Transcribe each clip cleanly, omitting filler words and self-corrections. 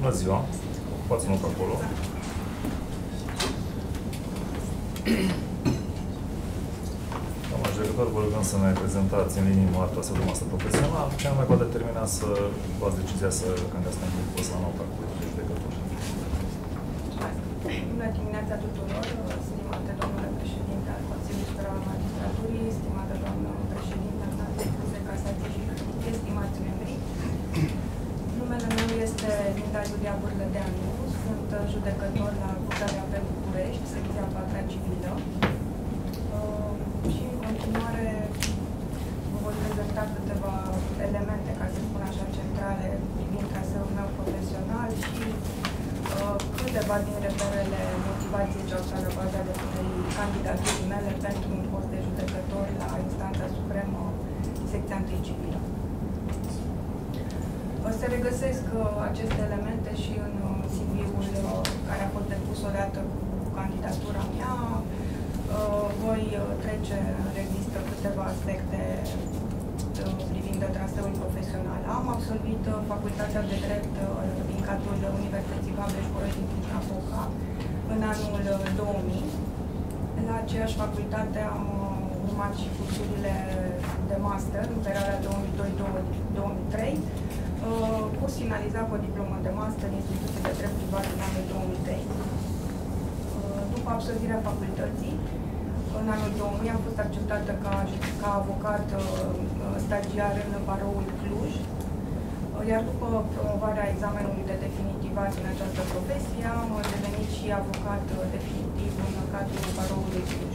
Bună ziua! Ocupați-mă pe acolo. Doamna judecător, vă rugăm să ne prezentați în linii mari traseu de masă profesional. Ce anume v-a determinat să luați decizia să candidați pentru post la nou parcurs de judecător? Bună dimineața tuturor, stimate domnule președinte al Consiliului Superior al Magistraturii, stimată doamnă președinte al Curții de Casație și Justiție, stimați membri. Numele meu este Linda Iulia Burlădeanu, sunt judecător la Curtea de Apel București, secția 4-a civilă. Și în continuare vă voi prezenta câteva elemente, ca să spun așa, centrale privind traseul meu profesional și câteva din reperele motivației ce au stat la baza depunerii candidaturii mele pentru un post de judecător la Instanța Supremă, secția 1 civilă. Se regăsesc aceste elemente și în CV-ul care a fost depus odată cu candidatura mea. Voi trece în revistă câteva aspecte privind traseul profesional. Am absolvit facultatea de drept din cadrul Universității Babeș-Bolyai din Cluj-Napoca în anul 2000. La aceeași facultate am urmat și cursurile de master în perioada 2002-2003, curs finalizat cu o diplomă de master în Institutul de Drept Privat în anul 2003. După absolvirea facultății, în anul 2000 am fost acceptată ca avocat stagiar în Baroul Cluj, iar după promovarea examenului de definitivat în această profesie, am devenit și avocat definitiv în cadrul Baroului Cluj.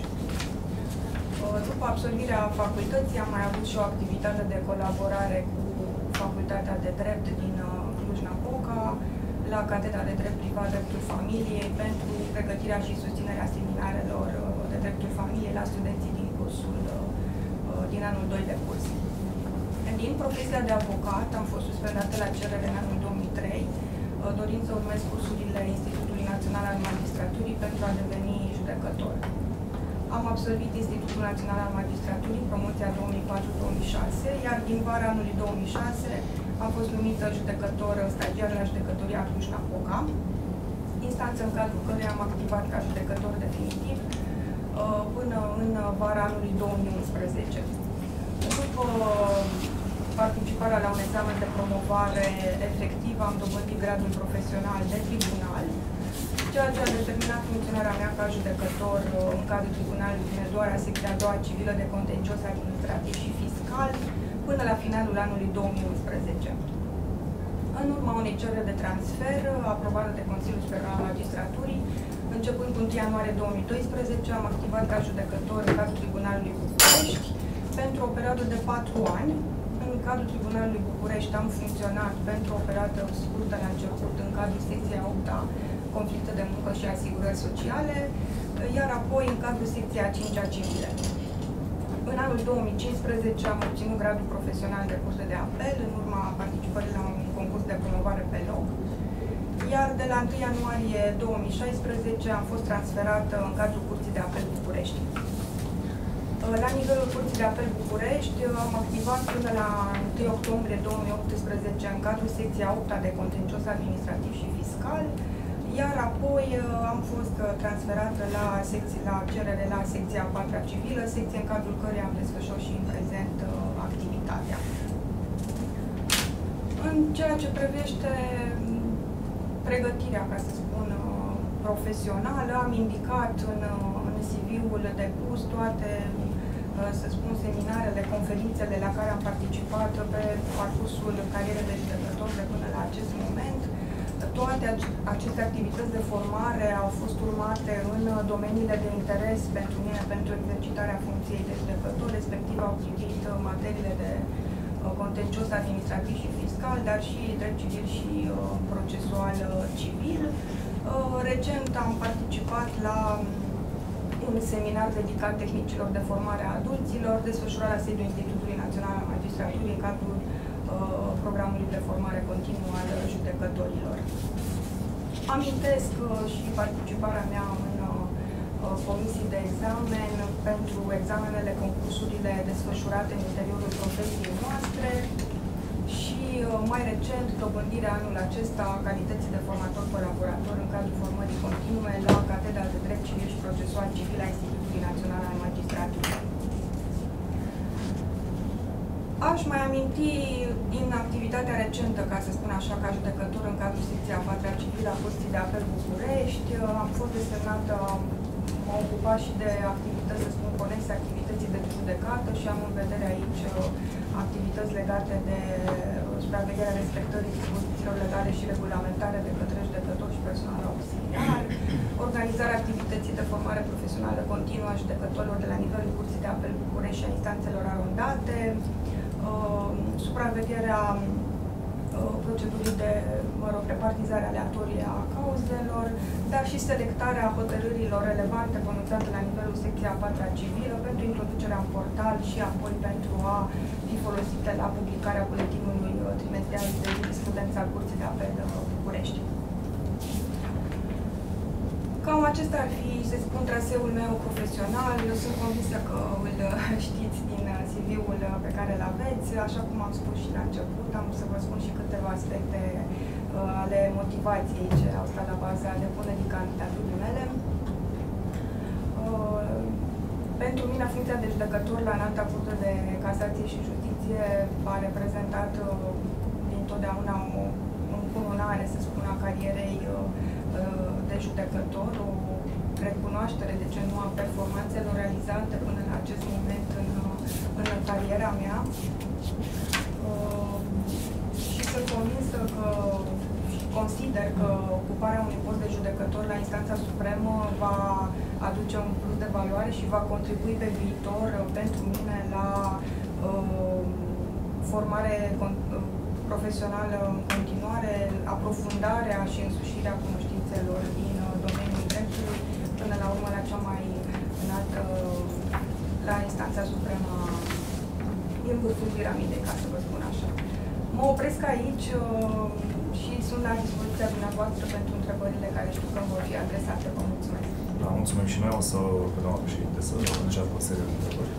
După absolvirea facultății am mai avut și o activitate de colaborare cu Facultatea de Drept din Cluj-Napoca, la Catedra de Drept Privat Dreptul Familiei, pentru pregătirea și susținerea seminarelor de dreptul familiei la studenții din cursul din anul 2 de curs. Din profesia de avocat am fost suspendată la cerere în anul 2003, dorind să urmez cursurile Institutului Național al Magistraturii pentru a deveni judecător. Am absolvit Institutul Național al Magistraturii, promoția 2004-2006, iar din vara anului 2006 am fost numită judecător stagiar la judecătoria Cluj-Napoca, instanță în cadrul căreia am activat ca judecător definitiv până în vara anului 2011. După participarea la un examen de promovare efectiv, am dobândit gradul profesional de tribunal, ceea ce a determinat funcționarea mea ca judecător în cadrul Tribunalului din Hunedoara, secția 2 civilă de contencios administrativ și fiscal, până la finalul anului 2011. În urma unei cereri de transfer, aprobată de Consiliul Superior al Magistraturii, începând cu 1 ianuarie 2012, am activat ca judecător în cadrul Tribunalului București pentru o perioadă de 4 ani. În cadrul Tribunalului București am funcționat pentru o perioadă scurtă la început în cadrul secției 8-a, conflicte de muncă și asigurări sociale, iar apoi în cadrul secției 5-a civile. În anul 2015 am obținut gradul profesional de curte de apel în urma participării la un concurs de promovare pe loc, iar de la 1 ianuarie 2016 am fost transferată în cadrul Curții de Apel București. La nivelul Curții de Apel București am activat până la 1 octombrie 2018 în cadrul secția 8-a de contencios administrativ și fiscal, iar apoi am fost transferată la cerere la secția 4-a civilă, secție în cadrul căreia am desfășurat și în prezent activitatea. În ceea ce privește pregătirea, ca să spun, profesională, am indicat în CV-ul depus toate, să spun, seminarele, conferințele la care am participat pe parcursul carierei de judecător de până la acest moment. Toate aceste activități de formare au fost urmate în domeniile de interes pentru mine, pentru exercitarea funcției de judecător, respectiv au privit materiile de contencios administrativ și fiscal, dar și drept civil și procesual civil. Recent am participat la un seminar dedicat tehnicilor de formare a adulților, desfășurat la sediul Institutului Național al Magistraturii în cadrul programului de formare continuă al judecătorilor. Amintesc și participarea mea în comisii de examen pentru examenele, concursurile desfășurate în interiorul profesiei noastre și mai recent, dobândirea anul acesta a calității de formator colaborator în cadrul formării continue la Catedra de Drept Civil și Procesual Civil a Institutului Național al Magistraturii. Aș mai aminti din activitatea recentă, ca să spun așa, ca judecător în cadrul secției a 4-a civilă a Curții de Apel București. Am fost desemnată, m-am ocupat și de activități, să spun, conexe activității de judecată și am în vedere aici activități legate de supravegherea respectării dispozițiilor legale și regulamentare de către judecători și personal auxiliar, organizarea activității de formare profesională continuă a judecătorilor de la nivelul Curții de Apel București și a instanțelor arondate, supravegherea procedurii de, repartizare aleatorie a cauzelor, dar și selectarea hotărârilor relevante pronunțate la nivelul secției a 4-a civilă pentru introducerea în portal și apoi pentru a fi folosite la publicarea buletinului trimestrial de jurisprudență al Curții de Apel București. Cam acesta ar fi, să spun, traseul meu profesional. Eu sunt convinsă că îl știți din CV-ul pe care îl aveți. Așa cum am spus și la început, am să vă spun și câteva aspecte ale motivației ce au stat la baza depunerii candidaturii mele. Pentru mine, funcția de judecător la Înalta Curte de Casație și Justiție a reprezentat dintotdeauna o încununare, să spun, a carierei de judecător, o recunoaștere, de ce nu, a performanțelor realizate până în acest moment în cariera mea. Și sunt convinsă că și consider că ocuparea unui post de judecător la instanța supremă va aduce un plus de valoare și va contribui pe viitor pentru mine la formare profesională în continuare, aprofundarea și însușirea cunoștințelor din domeniul dreptului, până la urmă la cea mai înaltă, la instanța supremă din vârful piramidei, ca să vă spun așa. Mă opresc aici și sunt la dispoziția dumneavoastră pentru întrebările care știu că vor fi adresate. Vă mulțumesc. Da, mulțumim și noi. O să pe doamna președinte să înceapă o serie de întrebări.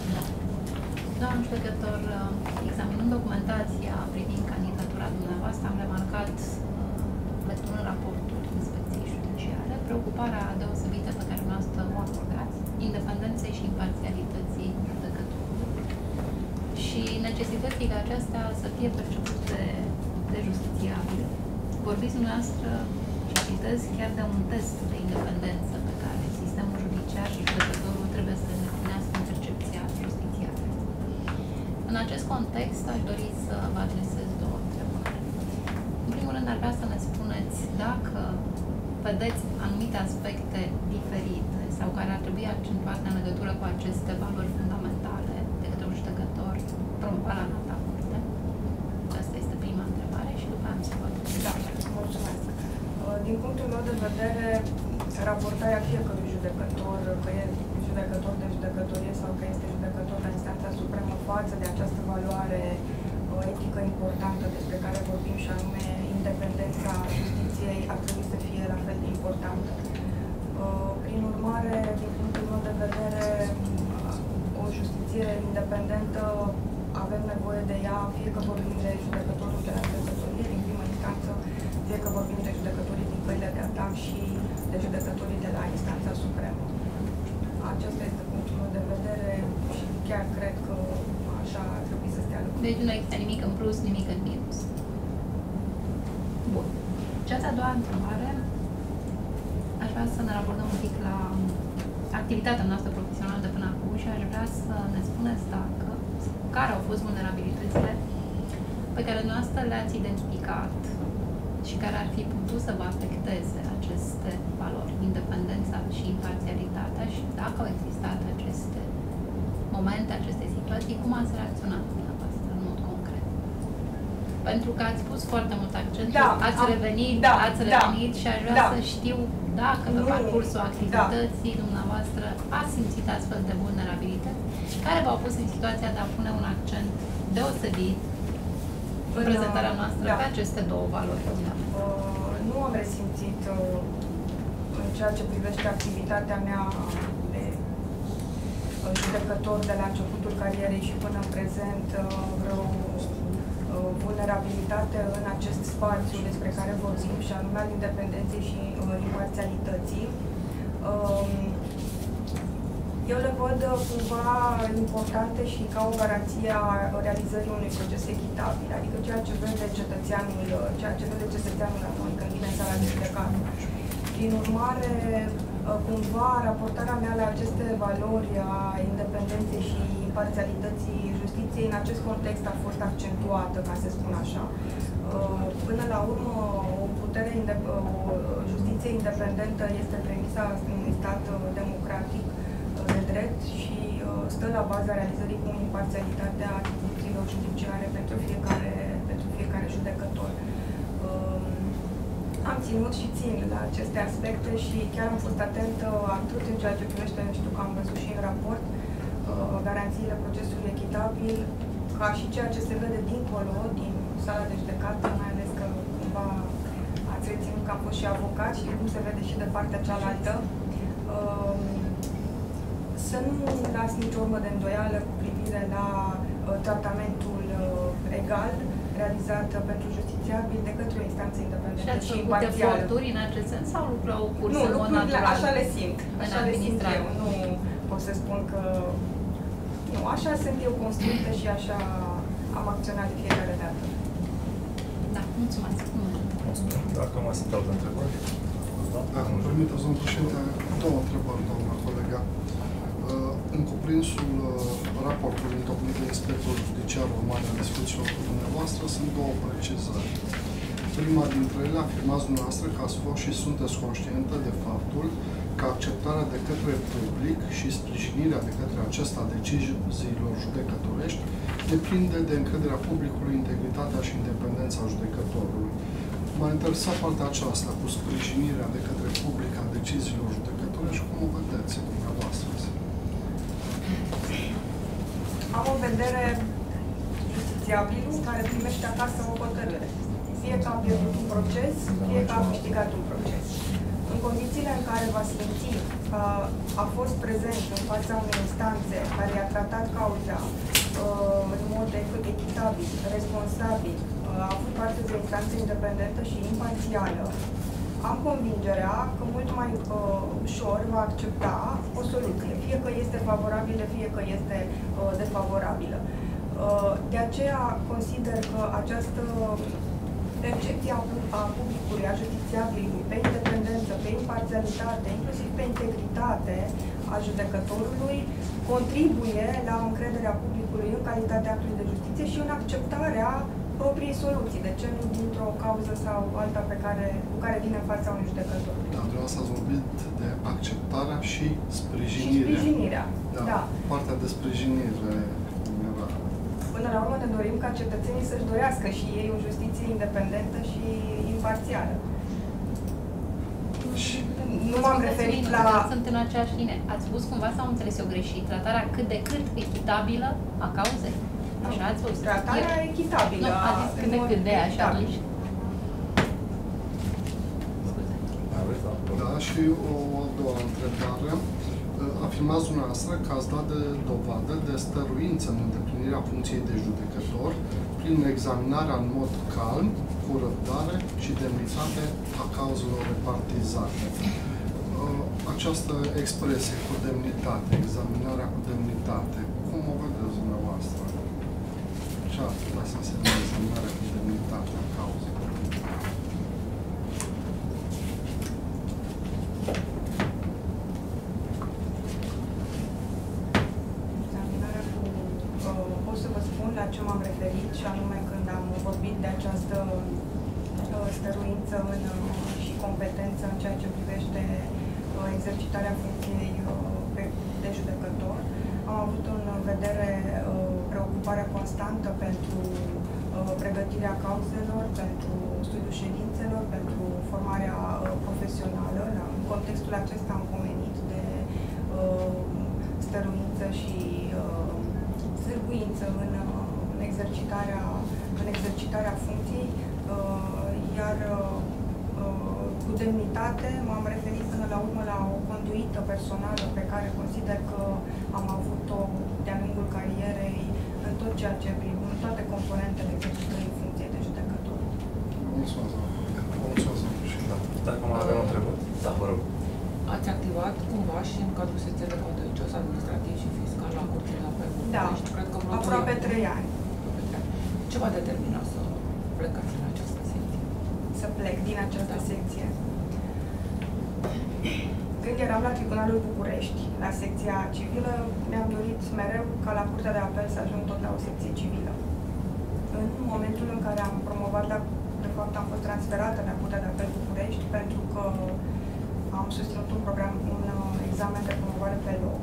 Doamnă judecător, examinând documentația privind candidatura dumneavoastră, am remarcat, lecturând raportul Inspecției Judiciare, preocuparea deosebită pe care noastră o acordați independenței și imparțialității judecătorului și necesității ca acestea să fie percepute de justițiabile. Vorbiți dumneavoastră și citez chiar de un test de independență pe care sistemul judiciar și judecătorul trebuie să îndeplinească în percepția justițiabilă. În acest context, aș dori să vă adresez două întrebări. În primul rând, ar vrea să ne spuneți dacă vedeți anumite aspecte diferite sau care ar trebui accentuate în legătură cu aceste valori fundamentale de către un judecător promovat la Înalta Curte. Asta este prima întrebare și după am să vă Da, mulțumesc. Din punctul meu de vedere, raportarea fiecărui judecător, că e judecător de judecătorie sau că este judecător la instanța supremă, față de această valoare etică importantă despre care vorbim și anume independența justiției, ar trebui să fie la fel de importantă. Prin urmare, din punctul meu de vedere, o justiție independentă avem nevoie de ea, fie că vorbim de judecătorul de la judecătorie din primă instanță, fie că vorbim de judecătorii din căile de atac și de judecătorii de la instanța supremă. Acesta este punctul meu de vedere și chiar cred că așa ar trebui să stea lucrurile. Deci nu există nimic în plus, nimic în minus. Bun. Cea de-a doua întrebare, aș vrea să ne raportăm un pic la activitatea noastră profesională de până acum și aș vrea să ne spuneți care au fost vulnerabilitățile pe care noastră le-ați identificat și care ar fi putut să vă afecteze aceste valori, independența și imparțialitatea, și dacă au existat aceste momente, aceste situații, cum ați reacționat dumneavoastră în mod concret? Pentru că ați pus foarte mult accent, ați revenit și aș vrea să știu dacă pe parcursul activității dumneavoastră ați simțit astfel de vulnerabilități care v-au pus în situația de a pune un accent deosebit în prezentarea noastră pe aceste două valori. Nu am resimțit în ceea ce privește activitatea mea de judecător de la începutul carierei și până în prezent vreo vulnerabilitate în acest spațiu despre care vorbim, și anume al independenței și imparțialității. Eu le văd cumva importante și ca o garanție a realizării unui proces echitabil, adică ceea ce vede cetățeanul la noi când vine în sala de judecată. Prin urmare, cumva, raportarea mea la aceste valori a independenței și imparțialității justiției în acest context a fost accentuată, ca să spun așa. Până la urmă, o justiție independentă este premisa unui stat democratic de drept și stă la baza realizării cu imparțialitatea atribuțiilor judiciare pentru fiecare judecător. Am ținut și țin la aceste aspecte și chiar am fost atentă atât în ceea ce privește, știu că am văzut și în raport, garanțiile procesului echitabil, ca și ceea ce se vede dincolo, din sala de judecată, mai ales că cumva ați reținut că am fost și avocat și cum se vede și de partea cealaltă. Să nu las nicio urmă de îndoială cu privire la tratamentul egal realizat pentru justițiabil de către o instanță independentă și imparțială. Și ați făcut eforturi în acest sens sau lucrau curs în mod natural? Așa le simt. Așa le simt eu. Nu pot să spun că... Nu, așa sunt eu construită și așa am acționat de fiecare dată. Da, mulțumesc. Mulțumim. Dacă mai sunt alte întrebări? Dacă îmi permiteți, domnul președinte, două întrebări, doamna colega. În cuprinsul raportului întocmit de inspectorul judiciar urmat în discuțiilor cu dumneavoastră sunt două precizări. Prima dintre ele, afirmați dumneavoastră că ați fost și sunteți conștientă de faptul că acceptarea de către public și sprijinirea de către acesta a deciziilor judecătorești depinde de încrederea publicului, integritatea și independența judecătorului. M-a interesat partea aceasta cu sprijinirea de către public a deciziilor judecătorești, cum o vedeți dumneavoastră? Am în vedere justițiabilul care primește acasă o hotărâre. Fie că a pierdut un proces, fie că a câștigat un proces. În condițiile în care va simți că a fost prezent în fața unei instanțe care i-a tratat cauza în mod echitabil, responsabil, a avut parte de o instanță independentă și imparțială, am convingerea că mult mai ușor va accepta o soluție, fie că este favorabilă, fie că este defavorabilă. De aceea consider că această percepție a publicului, a justițiabilului, pe independență, pe imparțialitate, inclusiv pe integritate a judecătorului, contribuie la încrederea publicului în calitatea actului de justiție și în acceptarea propriei soluții, de ce nu dintr-o cauză sau alta cu care vine în fața unui judecător. Da, dumneavoastră ați vorbit de acceptarea și sprijinirea. Și sprijinirea, da. Partea de sprijinire. Până la urmă ne dorim ca cetățenii să-și dorească și ei o justiție independentă și imparțială. Și nu m-am referit la... Sunt în aceeași linie. Ați spus cumva sau am înțeles eu greșit? Tratarea cât de cât echitabilă a cauzei? Așa ați spus? Tratarea echitabilă. Nu, a zis cât de cât de așa atunci. Scuze. Da, și o a doua întrebare. Afirmați dumneavoastră că ați dat de dovadă de stăruință în îndeplinirea funcției de judecător prin examinarea în mod calm, cu răbdare și demnitate a cauzelor repartizate. Această expresie cu demnitate, examinarea cu demnitate, cum o vedeți dumneavoastră? Ce ar putea să însemne examinarea cu demnitate a cauzelor? Pot să vă spun la ce m-am referit, și anume când am vorbit de această stăruință și competență în ceea ce privește exercitarea funcției de judecător. Am avut în vedere preocuparea constantă pentru pregătirea cauzelor, pentru studiul ședințelor, pentru formarea profesională. În contextul acesta am pomenit de stăruință și sârguință în exercitarea funcției, iar cu demnitate m-am referit până la urmă la o conduită personală pe care consider că am avut-o de-a lungul carierei în tot ceea ce toate componentele exercitării în funcție de judecător. Mulțumesc, doamna colegă. Mulțumesc, doamna președinte. Dacă mai avem întrebări? Da, vă rog. Ați activat cumva și în cadrul secției de contencios administrativ și fiscal la Curții de Apel București? Da, Cred că vreo aproape 3 ani. Ce v-a determinat să plecați în această secție? Să plec din această Da. secție. Când eram la Tribunalul București, la secția civilă, mi-am dorit mereu ca la Curtea de Apel să ajung tot la o secție civilă. În momentul în care am promovat de fapt am fost transferată la Curtea de Apel București pentru că am susținut un examen de promovare pe loc.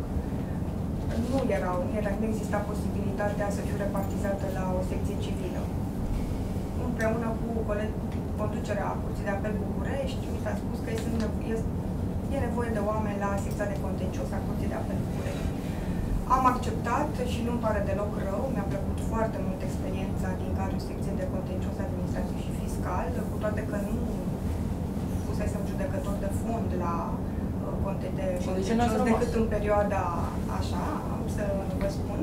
Nu exista posibilitatea să fiu repartizată la o secție civilă. Împreună cu conducerea Curții de Apel București, mi s-a spus că e nevoie de oameni la secția de contencios a Curții de Apel București. Am acceptat și nu-mi pare deloc rău, mi-a plăcut foarte mult experiența din cadrul secției de contencios administrativ și fiscal, cu toate că nu fusesem judecător de fond la contencios decât în perioada așa, am să vă spun.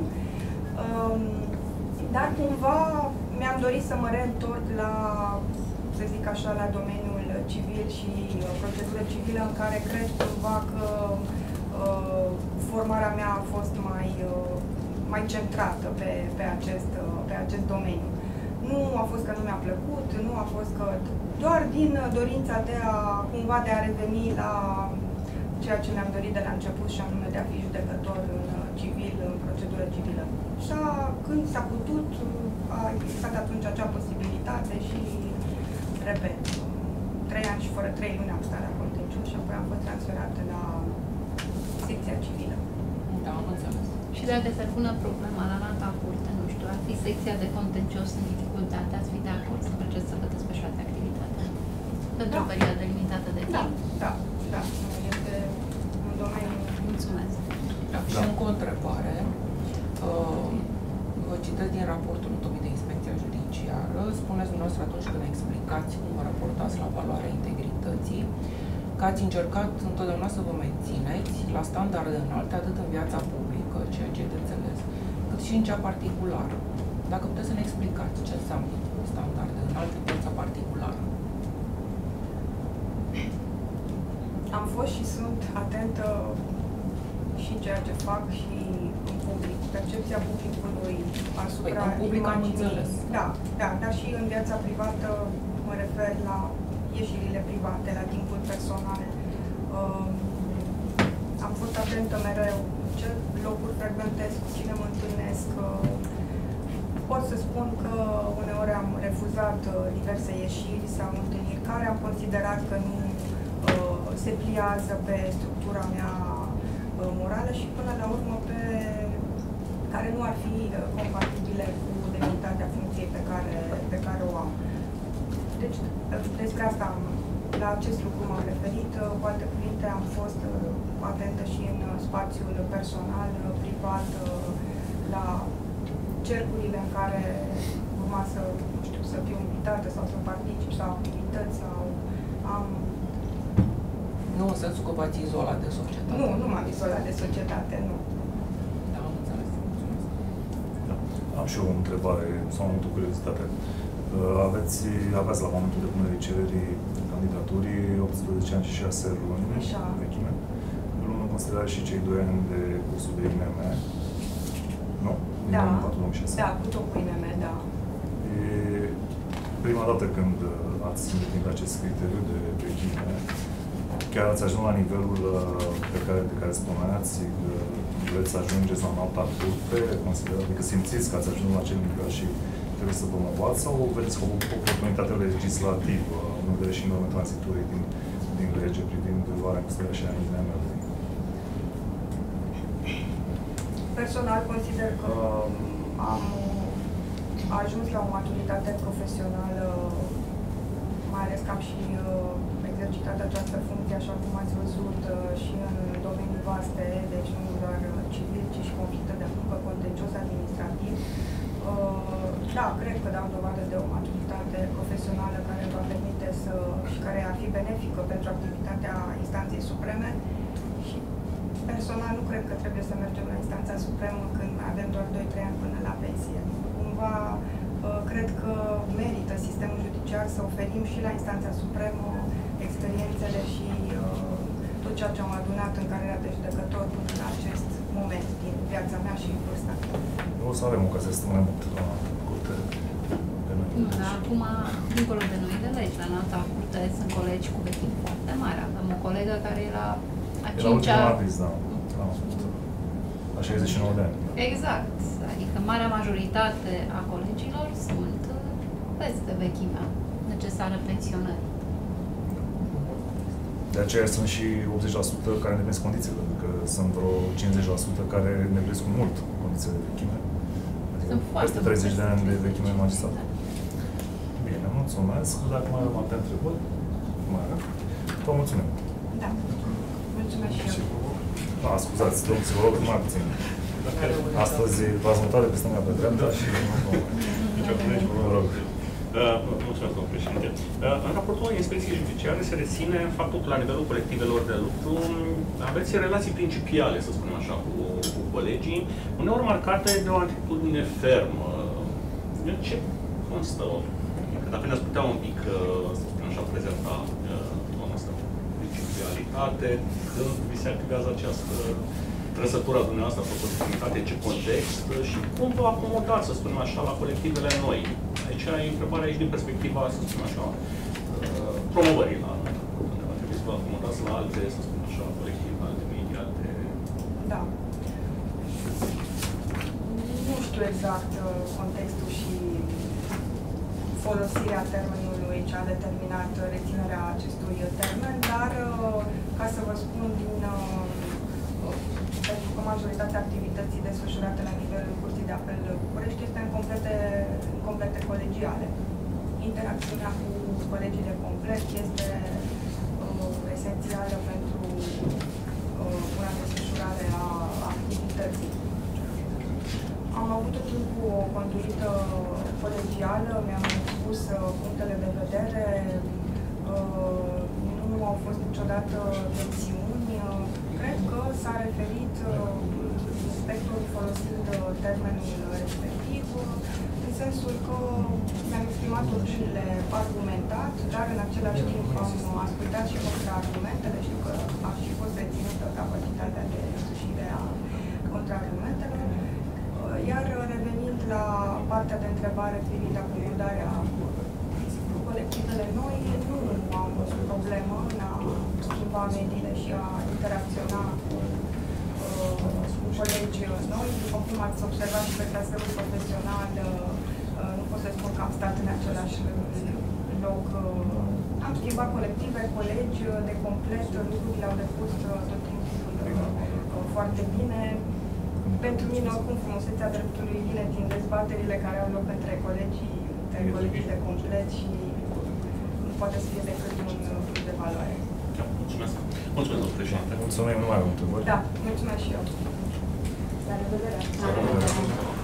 Dar cumva mi-am dorit să mă reîntorc la, să zic așa, la domeniul civil și procedură civilă, în care cred cumva că formarea mea a fost mai centrată pe acest domeniu. Nu a fost că nu mi-a plăcut, nu a fost că doar din dorința cumva de a reveni la ceea ce mi-am dorit de la început, și anume de a fi judecător în civil, în procedură civilă. Și când s-a putut, a existat atunci acea posibilitate și, repet, 3 ani și fără 3 luni am stat la contencios și apoi am fost transferată la secția civilă. Da, am înțeles. Și dacă se pune problema la alta curte, nu știu, ar fi secția de contencios în dificultate, ați fi de acord să mergeți să vă desfășurați activitatea? Pentru o perioadă limitată de timp? Da. Este un domeniu. Mulțumesc. Da. Și încă o întrebare. Vă citesc din raportul întocmit de Inspecția Judiciară. Spuneți dumneavoastră atunci când explicați cum vă raportați la valoarea integrității, că ați încercat întotdeauna să vă mențineți la standarde înalte atât în viața publică, ceea ce e de înțeles, cât și în cea particulară. Dacă puteți să ne explicați ce înseamnă standarde înalte în viața particulară. Am fost și sunt atentă și în ceea ce fac și în public. Percepția publicului asupra în public am imaginii. înțeles. Da, dar și în viața privată mă refer la ieșirile private, la timpul personal. Am fost atentă mereu ce locuri frecventez, cu cine mă întâlnesc. Pot să spun că uneori am refuzat diverse ieșiri sau întâlniri care am considerat că nu se pliază pe structura mea morală și până la urmă care nu ar fi compatibile cu demnitatea funcției pe care o am. Deci despre asta la acest lucru m-am referit. Cu alte cuvinte, am fost atentă și în spațiul personal, privat, la cercurile în care urma să fiu invitată sau să particip sau activități sau am... Nu în sensul că v-ați izolat de societate. Nu m-am izolat de societate, nu. Da, am înțeles. Mulțumesc. Da. Am și eu o întrebare, sau o multă curiozitate. Aveți la momentul depunerii cererii candidaturii 18 ani și 6 luni vechime, luând în considerare și cei 2 ani de cursul de IMM, nu? Da, 2004-2006. Da, cu tot cu IMM, da. E prima dată când ați îndeplinit acest criteriu de vechime, chiar ați ajuns la nivelul de care spuneați, că vreți să ajungeți la înalta curte, adică simțiți că ați ajuns la acel nivel și trebuie să promovați, sau vedeți o oportunitate legislativă, în vedere și norme tranzitorii din lege privind luarea în considerare și a IMM-ului? Personal consider că am ajuns la o maturitate profesională, mai ales că am și exercitat această funcție, așa cum ați văzut, și în domenii vaste, deci nu doar civil, ci și conflicte de muncă, contencios, administrativ. Da, cred că dau dovadă de o maturitate profesională care va permite și care ar fi benefică pentru activitatea instanței supreme. Și personal nu cred că trebuie să mergem la instanța supremă când mai avem doar 2-3 ani până la pensie. Cumva cred că merită sistemul judiciar să oferim și la instanța supremă experiențele și tot ceea ce am adunat în cariera de judecător până în acest moment din viața mea și vârsta. O să avem ocazia să stăm mai mult la curte de noi. Nu, dar acum, dincolo de noi de legi, la înalta curte sunt colegi cu vechimi foarte mari. Avem o colegă care era a Era ultimul cincea... aviz, da. La 69 de ani. Exact. Adică marea majoritate a colegilor sunt peste vechimea necesară pensionării. De aceea sunt și 80% care îndeplinesc condițiile, adică sunt vreo 50% care îndeplinesc cu mult condițiile de vechime. Adică peste 30 de ani de vechime magistrat. Bine, mulțumesc. Dacă mai avem alte întrebări, vă mulțumim. Da. Mulțumesc și eu. Scuzați, domnul psiholog, mai puțin. Astăzi v-ați mutat de pe stânga pe dreapta și vă rog. Mulțumesc, domnul președinte. În raportul inspecției judiciare se reține faptul că la nivelul colectivelor de lucru aveți relații principiale, să spunem așa, cu colegii, uneori marcate de o atitudine fermă. În ce constă? Că dacă ne-ați putea un pic, să spunem așa, prezenta asta principialitate, când vi se activează această trăsătura dumneavoastră a proporționalitate, în ce context și cum vă acomodați, să spunem așa, la colectivele noi. Deci ai întrebarea aici din perspectiva, să spunem așa, promovării la trebuie să vă acomodați la alte, să spunem așa, colective, alte medii, alte... Da. Nu știu exact contextul și folosirea termenului ce a determinat reținerea acestui termen, dar ca să vă spun pentru că majoritatea activității desfășurate la nivelul Curții de Apel București este în complete colegiale. Interacțiunea cu colegii de complet este esențială pentru buna desfășurare a activității. Am avut tot timpul o conduită colegială, mi-am expus punctele de vedere, nu au fost niciodată tensiuni. Cred că s-a referit inspectorul folosind termenul respectiv, în sensul că mi-am exprimat opiniile argumentat, dar în același timp am ascultat și contraargumentele, știu că a și fost reținută capacitatea de însușire a contraargumentelor. Iar revenind la partea de întrebare privind acomodarea colectivele noi, nu am problemă în a schimba mediile și a interacționa cu colegi noi. După cum ați observat și pe traseul profesional, nu pot să spun că am stat în același loc. Am schimbat colective, colegi de complet, lucrurile au decurs tot timpul foarte bine. Pentru mine, oricum, frumusețea dreptului vine din dezbaterile care au loc între colegii de complet și nu poate să fie decât un plus de valoare. Da, mulțumesc. Mulțumesc, domnul președinte. Mulțumim, nu mai am întrebări. Da, mulțumesc și eu. La revedere!